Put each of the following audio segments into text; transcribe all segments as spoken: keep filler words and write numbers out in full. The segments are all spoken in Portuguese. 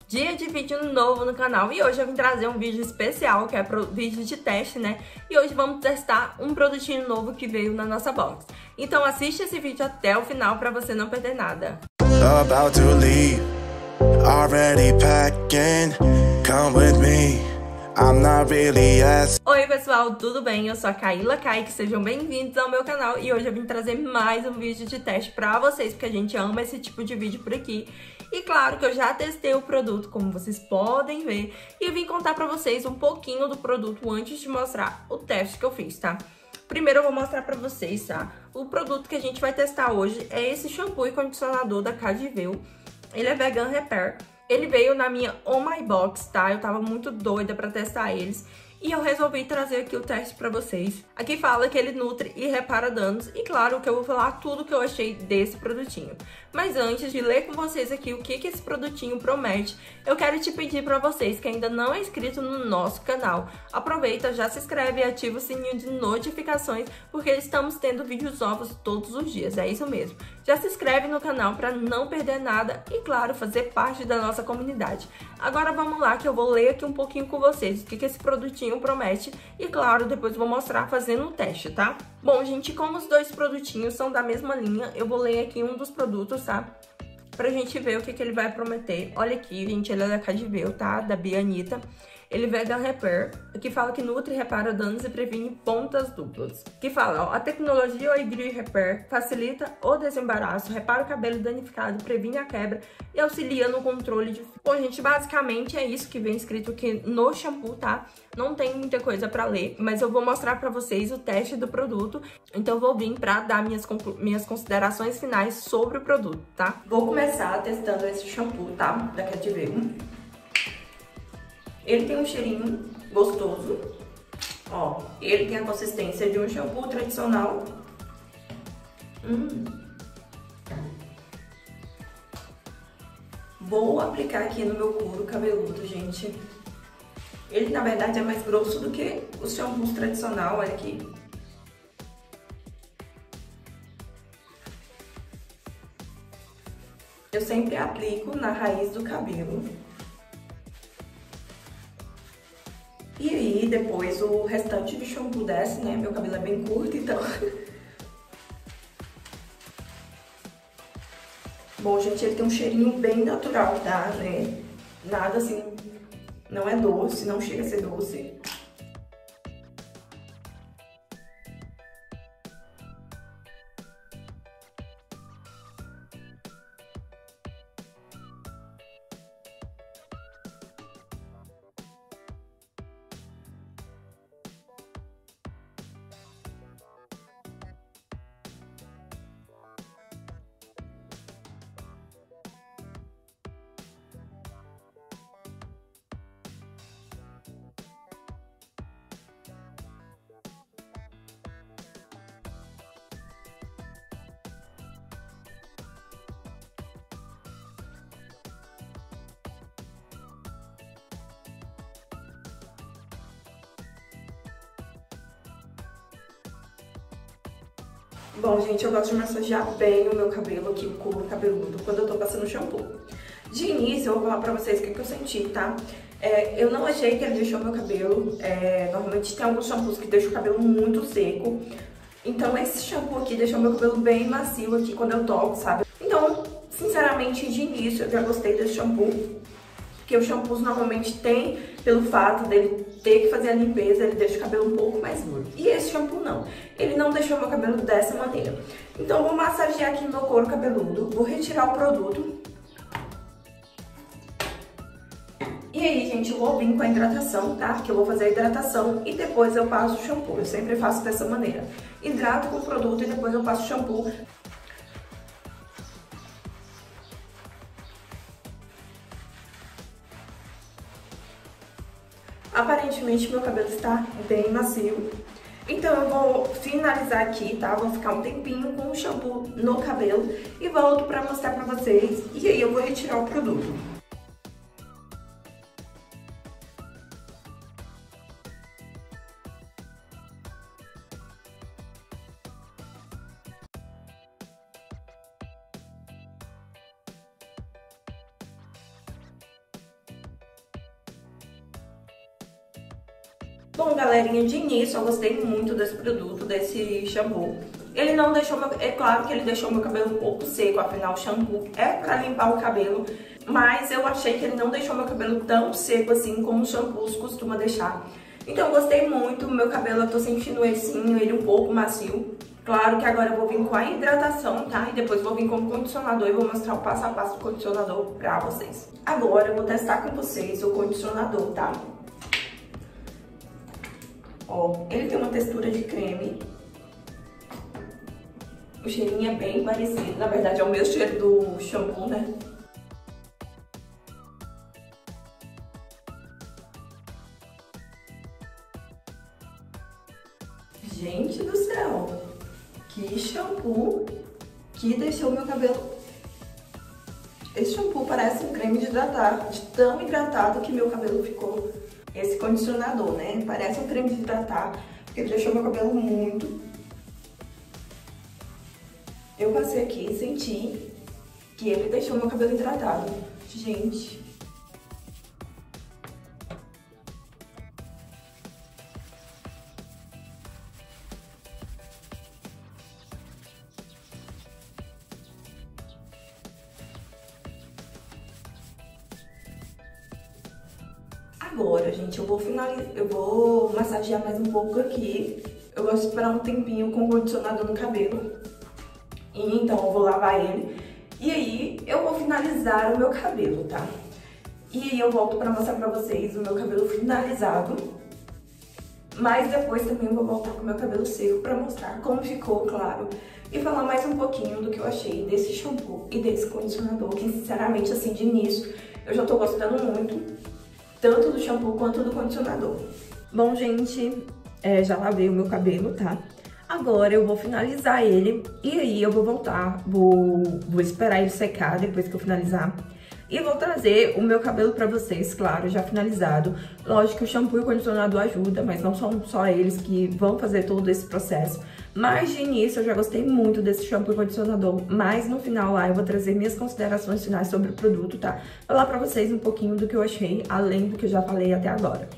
Dia de vídeo novo no canal e hoje eu vim trazer um vídeo especial, que é pro vídeo de teste, né? E hoje vamos testar um produtinho novo que veio na nossa box. Então assiste esse vídeo até o final para você não perder nada. About to leave, already packing, come with me, I'm not really asking. Oi pessoal, tudo bem? Eu sou a Kaila Kaique, sejam bem-vindos ao meu canal e hoje eu vim trazer mais um vídeo de teste pra vocês, porque a gente ama esse tipo de vídeo por aqui. E claro que eu já testei o produto, como vocês podem ver, e eu vim contar pra vocês um pouquinho do produto antes de mostrar o teste que eu fiz, tá? Primeiro eu vou mostrar pra vocês, tá? O produto que a gente vai testar hoje é esse shampoo e condicionador da Cadiveu. Ele é Vegan Repair. Ele veio na minha Oh My Box, tá? Eu tava muito doida pra testar eles. E eu resolvi trazer aqui o teste pra vocês. Aqui fala que ele nutre e repara danos. E claro que eu vou falar tudo que eu achei desse produtinho. Mas antes de ler com vocês aqui o que, que esse produtinho promete, eu quero te pedir pra vocês que ainda não é inscrito no nosso canal. Aproveita, já se inscreve e ativa o sininho de notificações, porque estamos tendo vídeos novos todos os dias, é isso mesmo. Já se inscreve no canal pra não perder nada e, claro, fazer parte da nossa comunidade. Agora vamos lá que eu vou ler aqui um pouquinho com vocês o que, que esse produtinho promete e, claro, depois vou mostrar fazendo o teste, tá? Bom, gente, como os dois produtinhos são da mesma linha, eu vou ler aqui um dos produtos, tá? Pra gente ver o que, que ele vai prometer. Olha aqui, gente, ele é da Cadiveu, tá? Da Bianita. Ele é Vegan Repair, que fala que nutre, repara danos e previne pontas duplas. Que fala, ó, a tecnologia Oigri Repair facilita o desembaraço, repara o cabelo danificado, previne a quebra e auxilia no controle de... Bom, gente, basicamente é isso que vem escrito aqui no shampoo, tá? Não tem muita coisa pra ler, mas eu vou mostrar pra vocês o teste do produto. Então eu vou vir pra dar minhas, conclu... minhas considerações finais sobre o produto, tá? Vou começar testando esse shampoo, tá? Da Cadiveu. Ele tem um cheirinho gostoso, ó, ele tem a consistência de um shampoo tradicional. Hum. Vou aplicar aqui no meu couro cabeludo, gente. Ele, na verdade, é mais grosso do que os shampoos tradicional, olha aqui. Eu sempre aplico na raiz do cabelo. E aí, depois, o restante do shampoo desce, né? Meu cabelo é bem curto, então... Bom, gente, ele tem um cheirinho bem natural, tá? Né? Nada assim... Não é doce, não chega a ser doce. Bom, gente, eu gosto de massagear bem o meu cabelo aqui, o couro cabeludo, quando eu tô passando shampoo. De início, eu vou falar pra vocês o que, que eu senti, tá? É, eu não achei que ele deixou meu cabelo, é, normalmente tem alguns shampoos que deixam o cabelo muito seco. Então esse shampoo aqui deixou meu cabelo bem macio aqui quando eu toco, sabe? Então, sinceramente, de início eu já gostei desse shampoo. Porque os shampoos normalmente tem, pelo fato dele ter que fazer a limpeza, ele deixa o cabelo um pouco mais duro. E esse shampoo não. Ele não deixou meu cabelo dessa maneira. Então eu vou massagear aqui no meu couro cabeludo, vou retirar o produto. E aí, gente, eu vou vir com a hidratação, tá? Que eu vou fazer a hidratação e depois eu passo o shampoo. Eu sempre faço dessa maneira. Hidrato com o produto e depois eu passo o shampoo. Aparentemente, meu cabelo está bem macio. Então, eu vou finalizar aqui, tá? Vou ficar um tempinho com o shampoo no cabelo e volto pra mostrar pra vocês. E aí, eu vou retirar o produto. Bom, galerinha, de início eu gostei muito desse produto, desse shampoo. Ele não deixou meu... É claro que ele deixou meu cabelo um pouco seco, afinal o shampoo é pra limpar o cabelo. Mas eu achei que ele não deixou meu cabelo tão seco assim como os shampoos costumam deixar. Então eu gostei muito, meu cabelo eu tô sentindo ele sim, ele um pouco macio. Claro que agora eu vou vir com a hidratação, tá? E depois vou vir com o condicionador e vou mostrar o passo a passo do condicionador pra vocês. Agora eu vou testar com vocês o condicionador, tá? Ó, ele tem uma textura de creme. O cheirinho é bem parecido, na verdade é o mesmo cheiro do shampoo, né? Gente do céu, que shampoo que deixou meu cabelo... Esse shampoo parece um creme de hidratar, de tão hidratado que meu cabelo ficou. Esse condicionador, né? Parece um creme de hidratar, porque ele deixou meu cabelo muito... Eu passei aqui e senti que ele deixou meu cabelo hidratado. Gente... Agora, gente, eu vou finalizar, eu vou massagear mais um pouco aqui. Eu gosto de esperar um tempinho com o condicionador no cabelo. E então eu vou lavar ele. E aí eu vou finalizar o meu cabelo, tá? E aí eu volto pra mostrar pra vocês o meu cabelo finalizado. Mas depois também eu vou voltar com o meu cabelo seco pra mostrar como ficou, claro. E falar mais um pouquinho do que eu achei desse shampoo e desse condicionador. Que sinceramente, assim, de início, eu já tô gostando muito. Tanto do shampoo quanto do condicionador. Bom, gente, é, já lavei o meu cabelo, tá? Agora eu vou finalizar ele e aí eu vou voltar, vou, vou esperar ele secar depois que eu finalizar. E vou trazer o meu cabelo pra vocês, claro, já finalizado. Lógico que o shampoo e o condicionador ajudam, mas não são só eles que vão fazer todo esse processo. Mas de início eu já gostei muito desse shampoo e condicionador, mas no final lá eu vou trazer minhas considerações finais sobre o produto, tá? Falar pra vocês um pouquinho do que eu achei, além do que eu já falei até agora.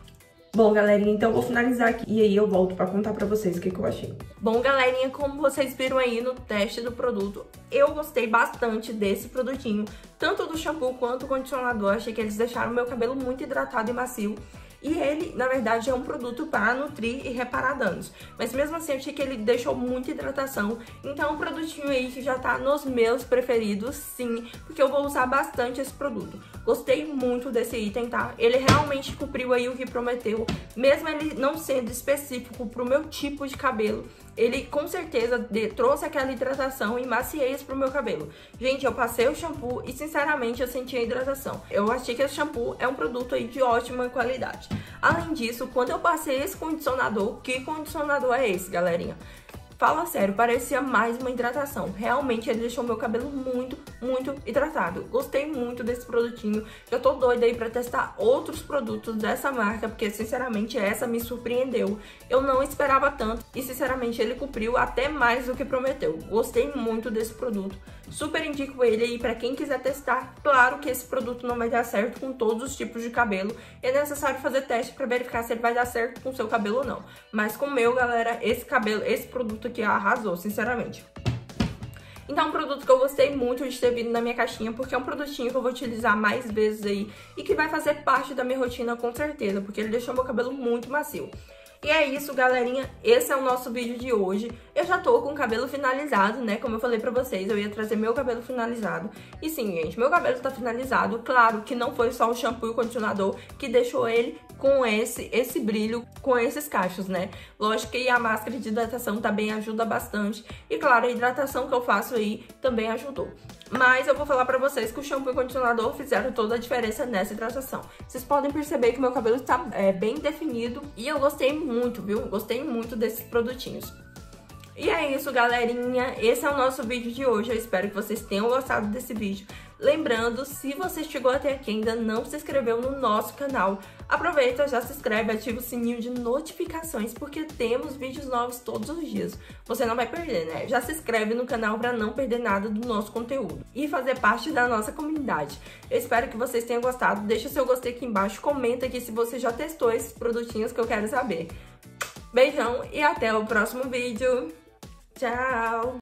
Bom, galerinha, então eu vou finalizar aqui e aí eu volto pra contar pra vocês o que, que eu achei. Bom, galerinha, como vocês viram aí no teste do produto, eu gostei bastante desse produtinho, tanto do shampoo quanto do condicionador. Achei que eles deixaram meu cabelo muito hidratado e macio. E ele, na verdade, é um produto para nutrir e reparar danos. Mas mesmo assim, eu achei que ele deixou muita hidratação. Então, é um produtinho aí que já tá nos meus preferidos, sim. Porque eu vou usar bastante esse produto. Gostei muito desse item, tá? Ele realmente cumpriu aí o que prometeu. Mesmo ele não sendo específico pro meu tipo de cabelo, ele com certeza de, trouxe aquela hidratação e maciez pro meu cabelo. Gente, eu passei o shampoo e sinceramente eu senti a hidratação. Eu achei que esse shampoo é um produto aí de ótima qualidade. Além disso, quando eu passei esse condicionador, que condicionador é esse, galerinha? Fala sério, parecia mais uma hidratação. Realmente ele deixou meu cabelo muito, muito hidratado. Gostei muito desse produtinho. Já tô doida aí pra testar outros produtos dessa marca, porque sinceramente essa me surpreendeu. Eu não esperava tanto e sinceramente ele cumpriu até mais do que prometeu. Gostei muito desse produto. Super indico ele aí pra quem quiser testar. Claro que esse produto não vai dar certo com todos os tipos de cabelo. É necessário fazer teste pra verificar se ele vai dar certo com o seu cabelo ou não. Mas com o meu, galera, esse cabelo, esse produto que arrasou, sinceramente. Então, é um produto que eu gostei muito de ter vindo na minha caixinha, porque é um produtinho que eu vou utilizar mais vezes aí e que vai fazer parte da minha rotina com certeza, porque ele deixou meu cabelo muito macio. E é isso, galerinha, esse é o nosso vídeo de hoje. Eu já tô com o cabelo finalizado, né, como eu falei pra vocês, eu ia trazer meu cabelo finalizado. E sim, gente, meu cabelo tá finalizado, claro que não foi só o shampoo e o condicionador que deixou ele com esse, esse brilho, com esses cachos, né. Lógico que a máscara de hidratação também ajuda bastante. E claro, a hidratação que eu faço aí também ajudou. Mas eu vou falar pra vocês que o shampoo e o condicionador fizeram toda a diferença nessa hidratação. Vocês podem perceber que meu cabelo está é, bem definido e eu gostei muito, viu? Gostei muito desses produtinhos. E é isso, galerinha. Esse é o nosso vídeo de hoje. Eu espero que vocês tenham gostado desse vídeo. Lembrando, se você chegou até aqui e ainda não se inscreveu no nosso canal, aproveita, já se inscreve, ativa o sininho de notificações, porque temos vídeos novos todos os dias. Você não vai perder, né? Já se inscreve no canal para não perder nada do nosso conteúdo e fazer parte da nossa comunidade. Eu espero que vocês tenham gostado. Deixa o seu gostei aqui embaixo, comenta aqui se você já testou esses produtinhos que eu quero saber. Beijão e até o próximo vídeo. Tchau!